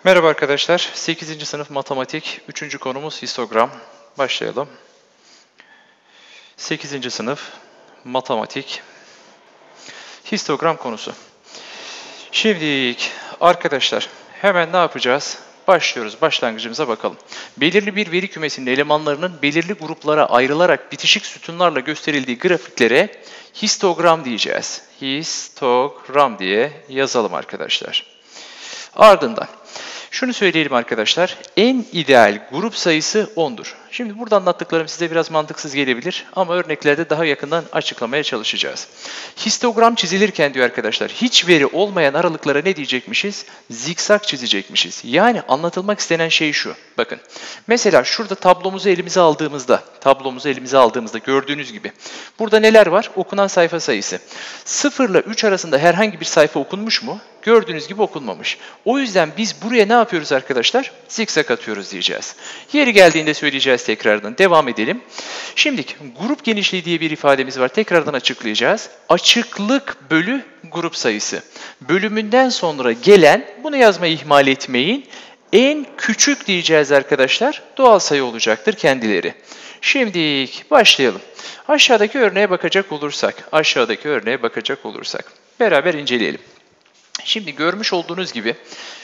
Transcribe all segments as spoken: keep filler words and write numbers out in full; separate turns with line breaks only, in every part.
Merhaba arkadaşlar. sekizinci sınıf matematik üçüncü konumuz histogram. Başlayalım. sekizinci sınıf matematik histogram konusu. Şimdi arkadaşlar hemen ne yapacağız? Başlıyoruz. Başlangıcımıza bakalım. Belirli bir veri kümesinin elemanlarının belirli gruplara ayrılarak bitişik sütunlarla gösterildiği grafiklere histogram diyeceğiz. Histogram diye yazalım arkadaşlar. Ardından şunu söyleyelim arkadaşlar, en ideal grup sayısı on'dur. Şimdi burada anlattıklarım size biraz mantıksız gelebilir ama örneklerde daha yakından açıklamaya çalışacağız. Histogram çizilirken diyor arkadaşlar, hiç veri olmayan aralıklara ne diyecekmişiz? Zikzak çizecekmişiz. Yani anlatılmak istenen şey şu, bakın. Mesela şurada tablomuzu elimize aldığımızda, tablomuzu elimize aldığımızda gördüğünüz gibi, burada neler var? Okunan sayfa sayısı. sıfır ile üç arasında herhangi bir sayfa okunmuş mu? Gördüğünüz gibi okunmamış. O yüzden biz buraya ne yapıyoruz arkadaşlar? Zikzak atıyoruz diyeceğiz. Yeri geldiğinde söyleyeceğiz tekrardan. Devam edelim. Şimdi grup genişliği diye bir ifademiz var. Tekrardan açıklayacağız. Açıklık bölü grup sayısı. Bölümünden sonra gelen, bunu yazmayı ihmal etmeyin. En küçük diyeceğiz arkadaşlar. Doğal sayı olacaktır kendileri. Şimdi başlayalım. Aşağıdaki örneğe bakacak olursak, aşağıdaki örneğe bakacak olursak beraber inceleyelim. Şimdi görmüş olduğunuz gibi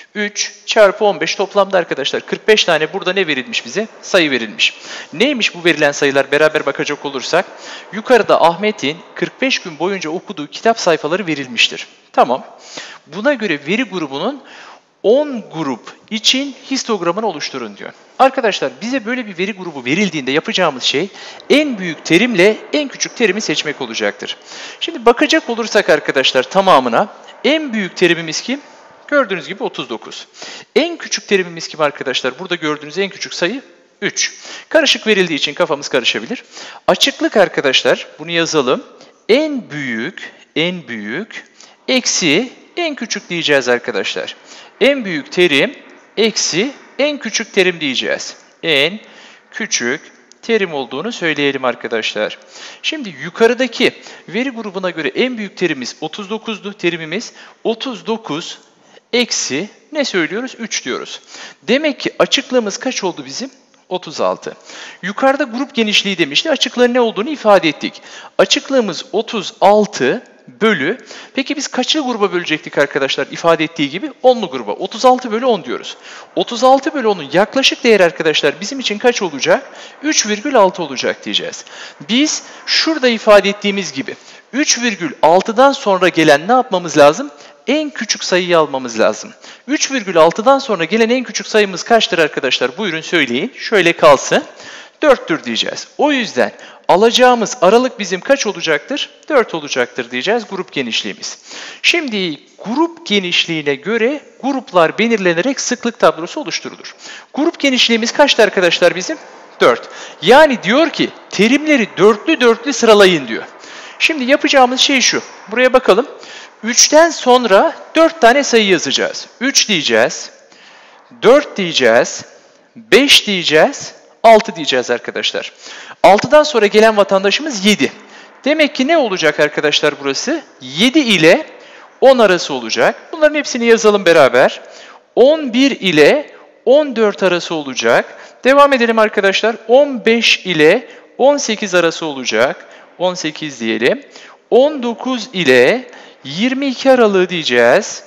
üç çarpı on beş toplamda arkadaşlar kırk beş tane burada ne verilmiş bize? Sayı verilmiş. Neymiş bu verilen sayılar? Beraber bakacak olursak yukarıda Ahmet'in kırk beş gün boyunca okuduğu kitap sayfaları verilmiştir. Tamam. Buna göre veri grubunun on grup için histogramını oluşturun diyor. Arkadaşlar bize böyle bir veri grubu verildiğinde yapacağımız şey en büyük terimle en küçük terimi seçmek olacaktır. Şimdi bakacak olursak arkadaşlar tamamına en büyük terimimiz kim? Gördüğünüz gibi otuz dokuz. En küçük terimimiz kim arkadaşlar? Burada gördüğünüz en küçük sayı üç. Karışık verildiği için kafamız karışabilir. Açıklık arkadaşlar, bunu yazalım. En büyük, en büyük, eksi en küçük diyeceğiz arkadaşlar. En büyük terim, eksi en küçük terim diyeceğiz. En küçük terim olduğunu söyleyelim arkadaşlar. Şimdi yukarıdaki veri grubuna göre en büyük terimimiz otuz dokuz'du. Terimimiz otuz dokuz eksi ne söylüyoruz? üç diyoruz. Demek ki açıklığımız kaç oldu bizim? otuz altı. Yukarıda grup genişliği demişti. Açıklığın ne olduğunu ifade ettik. Açıklığımız otuz altı bölü. Peki biz kaçlı gruba bölecektik arkadaşlar? İfade ettiği gibi onlu gruba. otuz altı bölü on diyoruz. otuz altı bölü on'un yaklaşık değeri arkadaşlar bizim için kaç olacak? üç virgül altı olacak diyeceğiz. Biz şurada ifade ettiğimiz gibi üç virgül altı'dan sonra gelen ne yapmamız lazım? En küçük sayıyı almamız lazım. üç virgül altı'dan sonra gelen en küçük sayımız kaçtır arkadaşlar? Buyurun söyleyin. Şöyle kalsın. dört'tür diyeceğiz. O yüzden alacağımız aralık bizim kaç olacaktır? dört olacaktır diyeceğiz grup genişliğimiz. Şimdi grup genişliğine göre gruplar belirlenerek sıklık tablosu oluşturulur. Grup genişliğimiz kaçtı arkadaşlar bizim? dört. Yani diyor ki terimleri dörtlü dörtlü sıralayın diyor. Şimdi yapacağımız şey şu. Buraya bakalım. üç'ten sonra dört tane sayı yazacağız. üç diyeceğiz, dört diyeceğiz, beş diyeceğiz, altı diyeceğiz arkadaşlar. altı'dan sonra gelen vatandaşımız yedi. Demek ki ne olacak arkadaşlar burası? yedi ile on arası olacak. Bunların hepsini yazalım beraber. on bir ile on dört arası olacak. Devam edelim arkadaşlar. on beş ile on sekiz arası olacak. on sekiz diyelim. on dokuz ile yirmi iki aralığı diyeceğiz.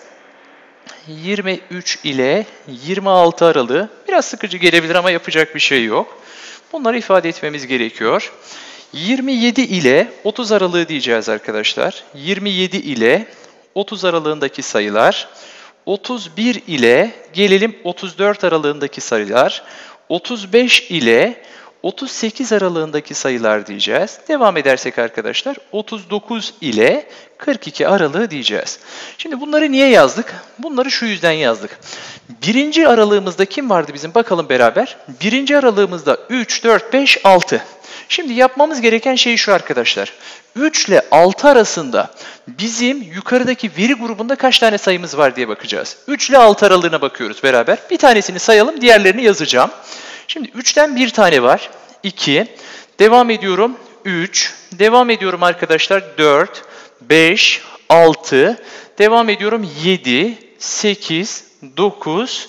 yirmi üç ile yirmi altı aralığı. Biraz sıkıcı gelebilir ama yapacak bir şey yok. Bunları ifade etmemiz gerekiyor. yirmi yedi ile otuz aralığı diyeceğiz arkadaşlar. yirmi yedi ile otuz aralığındaki sayılar. otuz bir ile gelelim otuz dört aralığındaki sayılar. otuz beş ile otuz sekiz aralığındaki sayılar diyeceğiz. Devam edersek arkadaşlar otuz dokuz ile kırk iki aralığı diyeceğiz. Şimdi bunları niye yazdık? Bunları şu yüzden yazdık. Birinci aralığımızda kim vardı bizim? Bakalım beraber. Birinci aralığımızda üç, dört, beş, altı. Şimdi yapmamız gereken şey şu arkadaşlar. üç ile altı arasında bizim yukarıdaki veri grubunda kaç tane sayımız var diye bakacağız. üç ile altı aralığına bakıyoruz beraber. Bir tanesini sayalım, diğerlerini yazacağım. Şimdi üç'ten bir tane var. iki. Devam ediyorum. üç. Devam ediyorum arkadaşlar. dört, beş, altı. Devam ediyorum. yedi, sekiz, dokuz.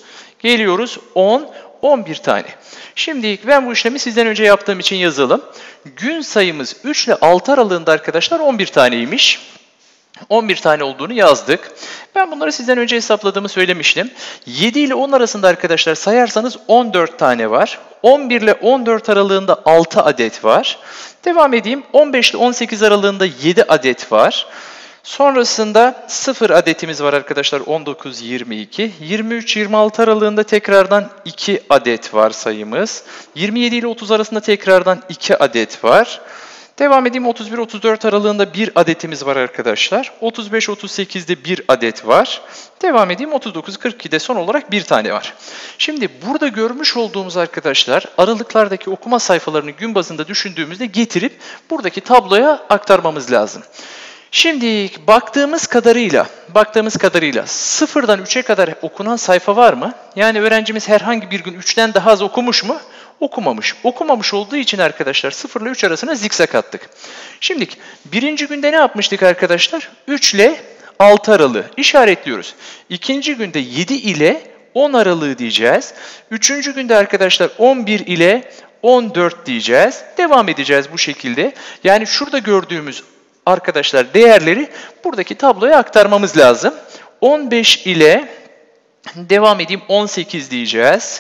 Geliyoruz on, on bir tane. Şimdi ben bu işlemi sizden önce yaptığım için yazalım. Gün sayımız üç ile altı aralığında arkadaşlar on bir taneymiş. on bir tane olduğunu yazdık. Ben bunları sizden önce hesapladığımı söylemiştim. yedi ile on arasında arkadaşlar sayarsanız on dört tane var. on bir ile on dört aralığında altı adet var. Devam edeyim. on beş ile on sekiz aralığında yedi adet var. Sonrasında sıfır adetimiz var arkadaşlar. on dokuz, yirmi iki. yirmi üç, yirmi altı aralığında tekrardan iki adet var sayımız. yirmi yedi ile otuz arasında tekrardan iki adet var. Devam edeyim. otuz bir otuz dört aralığında bir adetimiz var arkadaşlar. otuz beş otuz sekizde bir adet var. Devam edeyim. otuz dokuz kırk ikide son olarak bir tane var. Şimdi burada görmüş olduğumuz arkadaşlar aralıklardaki okuma sayfalarını gün bazında düşündüğümüzde getirip buradaki tabloya aktarmamız lazım. Şimdi baktığımız kadarıyla, baktığımız kadarıyla sıfırdan üçe kadar okunan sayfa var mı? Yani öğrencimiz herhangi bir gün üçten daha az okumuş mu? Okumamış. Okumamış olduğu için arkadaşlar sıfır ile üç arasına zikzak attık. Şimdi birinci günde ne yapmıştık arkadaşlar? üç ile altı aralığı işaretliyoruz. İkinci günde yedi ile on aralığı diyeceğiz. Üçüncü günde arkadaşlar on bir ile on dört diyeceğiz. Devam edeceğiz bu şekilde. Yani şurada gördüğümüz arkadaşlar değerleri buradaki tabloya aktarmamız lazım. on beş ile devam edeyim on sekiz diyeceğiz.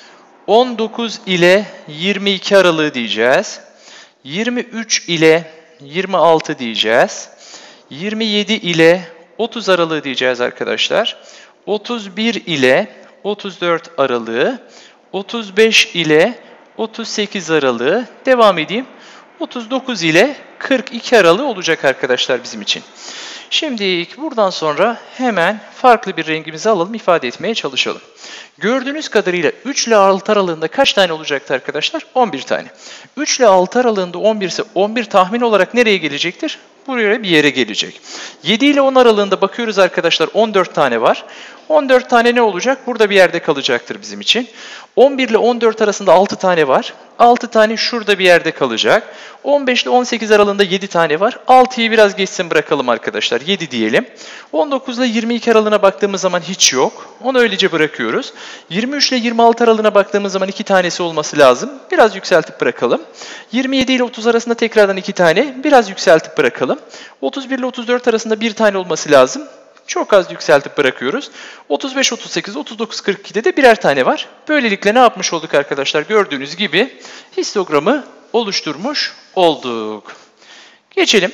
on dokuz ile yirmi iki aralığı diyeceğiz. yirmi üç ile yirmi altı diyeceğiz. yirmi yedi ile otuz aralığı diyeceğiz arkadaşlar. otuz bir ile otuz dört aralığı. otuz beş ile otuz sekiz aralığı. Devam edeyim. otuz dokuz ile kırk iki aralığı olacak arkadaşlar bizim için. Şimdi buradan sonra hemen farklı bir rengimizi alalım, ifade etmeye çalışalım. Gördüğünüz kadarıyla üç ile altı aralığında kaç tane olacaktı arkadaşlar? on bir tane. üç ile altı aralığında on bir ise on bir tahmin olarak nereye gelecektir? Buraya bir yere gelecek. yedi ile on aralığında bakıyoruz arkadaşlar on dört tane var. on dört tane ne olacak? Burada bir yerde kalacaktır bizim için. on bir ile on dört arasında altı tane var. altı tane şurada bir yerde kalacak. on beş ile on sekiz aralığında yedi tane var. altıyı biraz geçsin bırakalım arkadaşlar. yedi diyelim. on dokuz ile yirmi iki aralığına baktığımız zaman hiç yok. Onu öylece bırakıyoruz. yirmi üç ile yirmi altı aralığına baktığımız zaman iki tanesi olması lazım. Biraz yükseltip bırakalım. yirmi yedi ile otuz arasında tekrardan iki tane. Biraz yükseltip bırakalım. otuz bir ile otuz dört arasında bir tane olması lazım. Çok az yükseltip bırakıyoruz. otuz beş, otuz sekiz, otuz dokuz, kırk ikide de birer tane var. Böylelikle ne yapmış olduk arkadaşlar? Gördüğünüz gibi histogramı oluşturmuş olduk. Geçelim.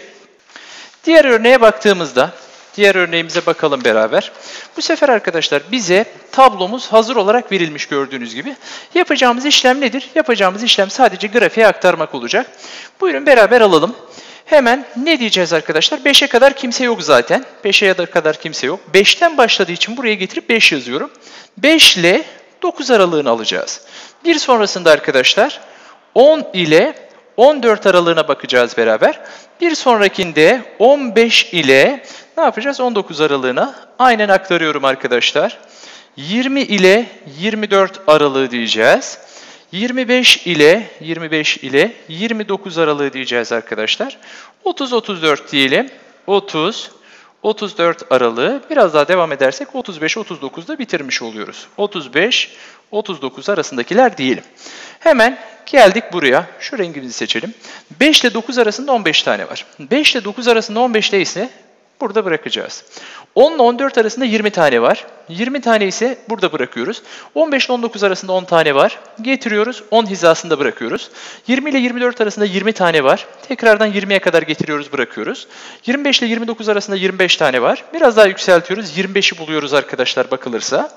Diğer örneğe baktığımızda, diğer örneğimize bakalım beraber. Bu sefer arkadaşlar bize tablomuz hazır olarak verilmiş gördüğünüz gibi. Yapacağımız işlem nedir? Yapacağımız işlem sadece grafiğe aktarmak olacak. Buyurun beraber alalım. Hemen ne diyeceğiz arkadaşlar? beşe kadar kimse yok zaten. beşe kadar kimse yok. beşten başladığı için buraya getirip beş yazıyorum. beş ile dokuz aralığını alacağız. Bir sonrasında arkadaşlar on ile on dört aralığına bakacağız beraber. Bir sonrakinde on beş ile ne yapacağız? on dokuz aralığına aynen aktarıyorum arkadaşlar. yirmi ile yirmi dört aralığı diyeceğiz. yirmi beş ile yirmi beş ile yirmi dokuz aralığı diyeceğiz arkadaşlar. otuz otuz dört diyelim. otuz otuz dört aralığı. Biraz daha devam edersek otuz beş otuz dokuzda bitirmiş oluyoruz. otuz beş otuz dokuz arasındakiler diyelim. Hemen geldik buraya. Şu rengimizi seçelim. beş ile dokuz arasında on beş tane var. beş ile dokuz arasında on beşte ise burada bırakacağız. on ile on dört arasında yirmi tane var. yirmi tane ise burada bırakıyoruz. on beş ile on dokuz arasında on tane var. Getiriyoruz. on hizasında bırakıyoruz. yirmi ile yirmi dört arasında yirmi tane var. Tekrardan yirmiye kadar getiriyoruz, bırakıyoruz. yirmi beş ile yirmi dokuz arasında yirmi beş tane var. Biraz daha yükseltiyoruz. yirmi beşi buluyoruz arkadaşlar bakılırsa.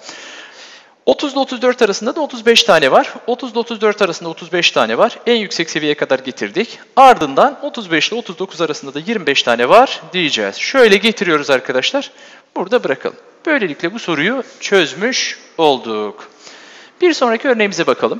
otuz ile otuz dört arasında da otuz beş tane var. otuz ile otuz dört arasında otuz beş tane var. En yüksek seviyeye kadar getirdik. Ardından otuz beş ile otuz dokuz arasında da yirmi beş tane var diyeceğiz. Şöyle getiriyoruz arkadaşlar. Burada bırakalım. Böylelikle bu soruyu çözmüş olduk. Bir sonraki örneğimize bakalım.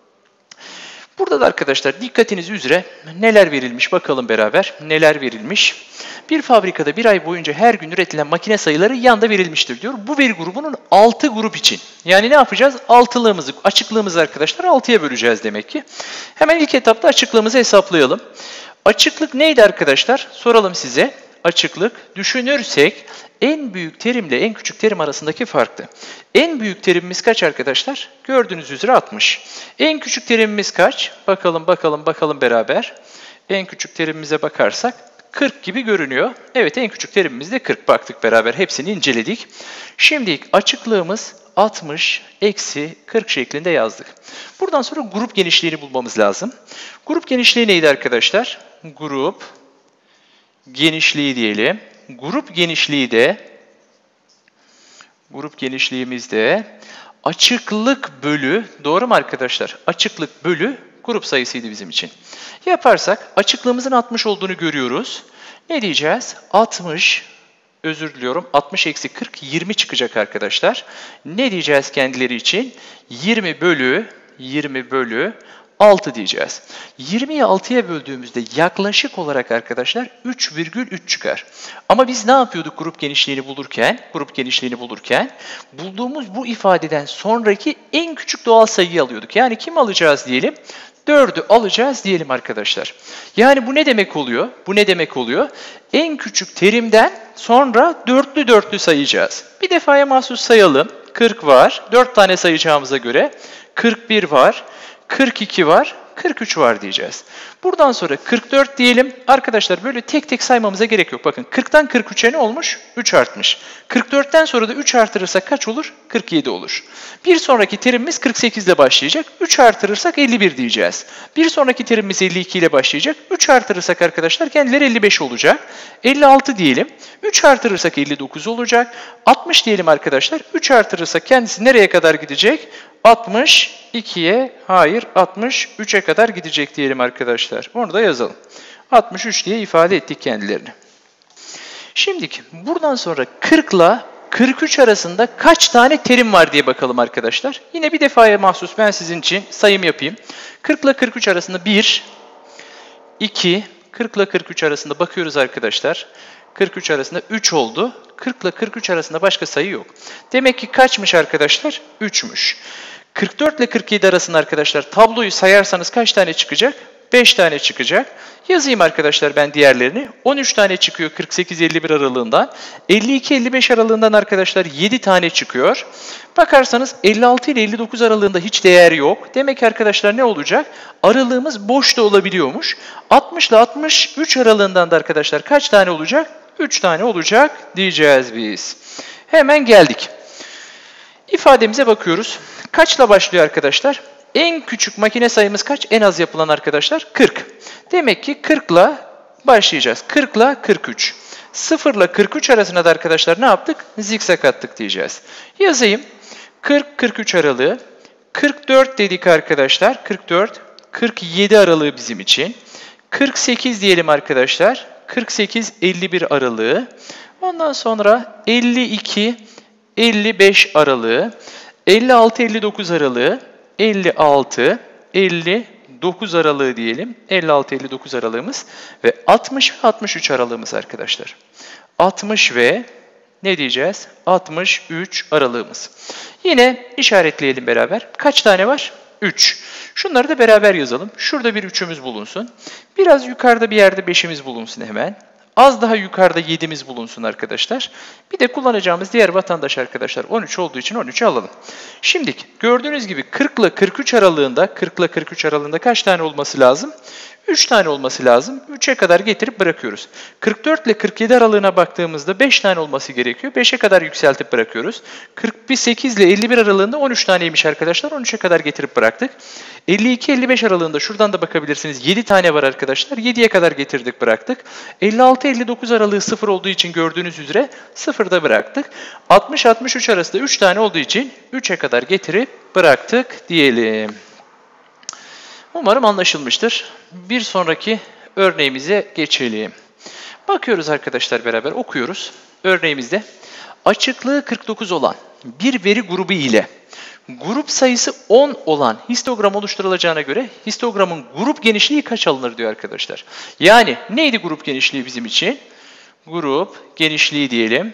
Burada da arkadaşlar dikkatiniz üzere neler verilmiş bakalım beraber. Neler verilmiş? Bir fabrikada bir ay boyunca her gün üretilen makine sayıları yanda verilmiştir diyor. Bu veri grubunun altı grup için. Yani ne yapacağız? Altılığımızı, açıklığımızı arkadaşlar altıya böleceğiz demek ki. Hemen ilk etapta açıklığımızı hesaplayalım. Açıklık neydi arkadaşlar? Soralım size. açıklık düşünürsek en büyük terimle en küçük terim arasındaki farktı. En büyük terimimiz kaç arkadaşlar? Gördüğünüz üzere altmış. En küçük terimimiz kaç? Bakalım bakalım bakalım beraber. En küçük terimimize bakarsak kırk gibi görünüyor. Evet, en küçük terimimiz de kırk. Baktık beraber, hepsini inceledik. Şimdi açıklığımız altmış eksi kırk şeklinde yazdık. Buradan sonra grup genişliğini bulmamız lazım. Grup genişliği neydi arkadaşlar? Grup genişliği diyelim. Grup genişliği de grup genişliğimiz de açıklık bölü, doğru mu arkadaşlar? Açıklık bölü grup sayısıydı bizim için. Yaparsak açıklığımızın altmış olduğunu görüyoruz. Ne diyeceğiz? altmış, özür diliyorum, altmış eksi kırk, yirmi çıkacak arkadaşlar. Ne diyeceğiz kendileri için? yirmi bölü, yirmi bölü altı diyeceğiz. yirmiyi altıya böldüğümüzde yaklaşık olarak arkadaşlar üç virgül üç çıkar. Ama biz ne yapıyorduk grup genişliğini bulurken? Grup genişliğini bulurken bulduğumuz bu ifadeden sonraki en küçük doğal sayıyı alıyorduk. Yani kim alacağız diyelim? dördü alacağız diyelim arkadaşlar. Yani bu ne demek oluyor? Bu ne demek oluyor? En küçük terimden sonra dörtlü dörtlü sayacağız. Bir defaya mahsus sayalım. kırk var. dört tane sayacağımıza göre kırk bir var. kırk iki var, kırk üç var diyeceğiz. Buradan sonra kırk dört diyelim. Arkadaşlar böyle tek tek saymamıza gerek yok. Bakın kırktan kırk üçe ne olmuş? üç artmış. kırk dörtten sonra da üç artırırsak kaç olur? kırk yedi olur. Bir sonraki terimimiz kırk sekiz ile başlayacak. üç artırırsak elli bir diyeceğiz. Bir sonraki terimimiz elli iki ile başlayacak. üç artırırsak arkadaşlar kendileri elli beş olacak. elli altı diyelim. üç artırırsak elli dokuz olacak. altmış diyelim arkadaşlar. üç artırırsak kendisi nereye kadar gidecek? altmış ikiye, hayır altmış üçe kadar gidecek diyelim arkadaşlar. Onu da yazalım. altmış üç diye ifade ettik kendilerini. Şimdi buradan sonra kırk ile kırk üç arasında kaç tane terim var diye bakalım arkadaşlar. Yine bir defaya mahsus ben sizin için sayım yapayım. kırk ile kırk üç arasında bir, iki, kırk ile kırk üç arasında bakıyoruz arkadaşlar. kırk üç arasında üç oldu. kırk ile kırk üç arasında başka sayı yok. Demek ki kaçmış arkadaşlar? üçmüş. kırk dört ile kırk yedi arasında arkadaşlar tabloyu sayarsanız kaç tane çıkacak? beş tane çıkacak. Yazayım arkadaşlar ben diğerlerini. on üç tane çıkıyor kırk sekiz elli bir aralığından. elli iki elli beş aralığından arkadaşlar yedi tane çıkıyor. Bakarsanız elli altı ile elli dokuz aralığında hiç değer yok. Demek ki arkadaşlar ne olacak? Aralığımız boş da olabiliyormuş. altmış ile altmış üç aralığından da arkadaşlar kaç tane olacak? üç tane olacak diyeceğiz biz. Hemen geldik. İfademize bakıyoruz. Kaçla başlıyor arkadaşlar? En küçük makine sayımız kaç? En az yapılan arkadaşlar kırk. Demek ki kırk ile başlayacağız. kırk ile kırk üç. sıfır ile kırk üç arasında da arkadaşlar ne yaptık? Zikzak attık diyeceğiz. Yazayım. kırk kırk üç aralığı. kırk dört dedik arkadaşlar. kırk dört kırk yedi aralığı bizim için. kırk sekiz diyelim arkadaşlar. kırk sekiz elli bir aralığı. Ondan sonra elli iki elli beş aralığı. elli altı elli dokuz aralığı. elli altı elli dokuz aralığı diyelim. elli altı elli dokuz aralığımız ve altmış ve altmış üç aralığımız arkadaşlar. altmış ve ne diyeceğiz? altmış üç aralığımız. Yine işaretleyelim beraber. Kaç tane var? üç. Şunları da beraber yazalım. Şurada bir üçümüz bulunsun. Biraz yukarıda bir yerde beşimiz bulunsun hemen. Az daha yukarıda yedimiz bulunsun arkadaşlar. Bir de kullanacağımız diğer vatandaş arkadaşlar on üç olduğu için on üçü alalım. Şimdi gördüğünüz gibi kırk ile kırk üç aralığında kırk ile kırk üç aralığında kaç tane olması lazım? üç tane olması lazım. üçe kadar getirip bırakıyoruz. kırk dört ile kırk yedi aralığına baktığımızda beş tane olması gerekiyor. beşe kadar yükseltip bırakıyoruz. kırk sekiz ile elli bir aralığında on üç taneymiş arkadaşlar. on üçe kadar getirip bıraktık. elli iki elli beş aralığında şuradan da bakabilirsiniz. yedi tane var arkadaşlar. yediye kadar getirdik bıraktık. elli altı elli dokuz aralığı sıfır olduğu için gördüğünüz üzere sıfırda bıraktık. altmış altmış üç arasında üç tane olduğu için üçe kadar getirip bıraktık diyelim. Umarım anlaşılmıştır. Bir sonraki örneğimize geçelim. Bakıyoruz arkadaşlar beraber okuyoruz. Örneğimizde açıklığı kırk dokuz olan bir veri grubu ile grup sayısı on olan histogram oluşturulacağına göre histogramın grup genişliği kaç alınır diyor arkadaşlar. Yani neydi grup genişliği bizim için? Grup genişliği diyelim.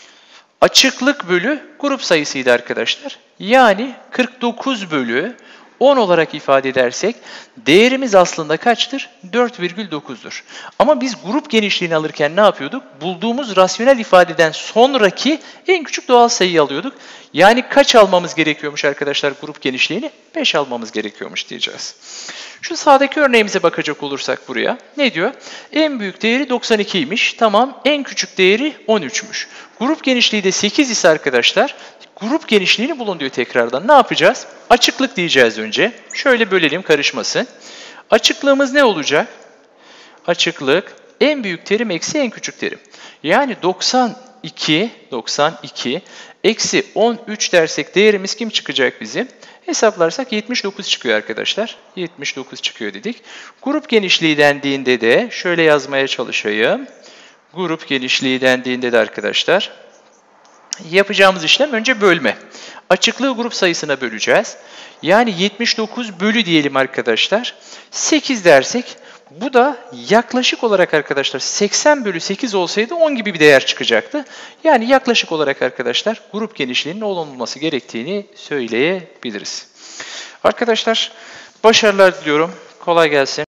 Açıklık bölü grup sayısıydı arkadaşlar. Yani kırk dokuz bölü on olarak ifade edersek değerimiz aslında kaçtır? dört virgül dokuzdur. Ama biz grup genişliğini alırken ne yapıyorduk? Bulduğumuz rasyonel ifadeden sonraki en küçük doğal sayıyı alıyorduk. Yani kaç almamız gerekiyormuş arkadaşlar grup genişliğini? beş almamız gerekiyormuş diyeceğiz. Şu sağdaki örneğimize bakacak olursak buraya. Ne diyor? En büyük değeri doksan ikiymiş. Tamam. En küçük değeri on üçmüş. Grup genişliği de sekiz ise arkadaşlar grup genişliğini bulun diyor tekrardan. Ne yapacağız? Açıklık diyeceğiz önce. Şöyle bölelim karışmasın. Açıklığımız ne olacak? Açıklık en büyük terim eksi en küçük terim. Yani doksan iki, doksan iki eksi on üç dersek değerimiz kim çıkacak bizim? Hesaplarsak yetmiş dokuz çıkıyor arkadaşlar. yetmiş dokuz çıkıyor dedik. Grup genişliği dendiğinde de şöyle yazmaya çalışayım. Grup genişliği dendiğinde de arkadaşlar yapacağımız işlem önce bölme. Açıklığı grup sayısına böleceğiz. Yani yetmiş dokuz bölü diyelim arkadaşlar. sekiz dersek bu da yaklaşık olarak arkadaşlar seksen bölü sekiz olsaydı on gibi bir değer çıkacaktı. Yani yaklaşık olarak arkadaşlar grup genişliğinin on olması gerektiğini söyleyebiliriz. Arkadaşlar başarılar diliyorum. Kolay gelsin.